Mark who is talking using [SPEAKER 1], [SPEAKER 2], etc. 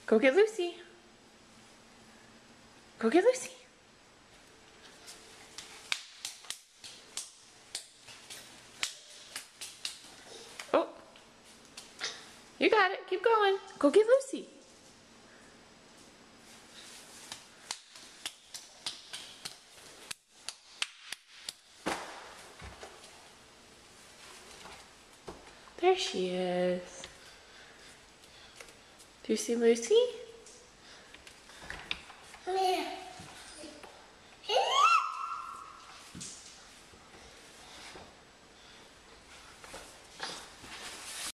[SPEAKER 1] Go get Lucy. Go get Lucy. Oh. You got it. Keep going. Go get Lucy. There she is. Do you see Lucy?
[SPEAKER 2] Yeah.